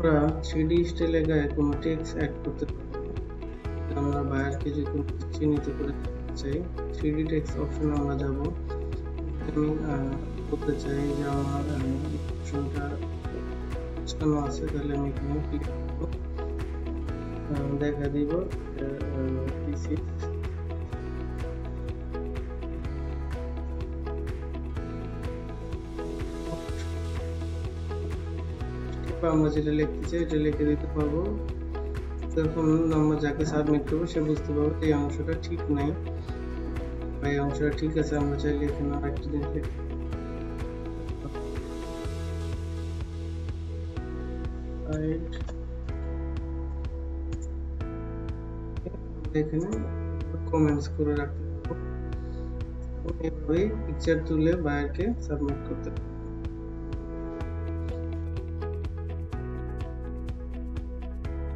আমরা 3D স্টাইলে গায়ে কোনো টেক্সট অ্যাড করতে পারবো। আমরা বায়ারকে যে কোনো চিহ্নিত করে চাই 3D টেক্সট অপশনে আমরা যাব। আমি করতে চাই যে আমার অপশনটা সাজানো আছে, তাহলে আমি এখানে ক্লিক করব, দেখা দিব দিস ইজ আমরা যেটা লিখতে চাই এটা লিখে দিতে পারবো। তখন আমরা যাকে সাবমিট করবো সে বুঝতে পারবো এই অংশটা ঠিক নাই বা এই অংশটা ঠিক আছে। আমরা চাইলে এখানে আরেকটা জিনিস এখানে কমেন্টস করে রাখতে পারবো। এইভাবেই পিকচার তুলে বায়ারকে সাবমিট করতে পারবো।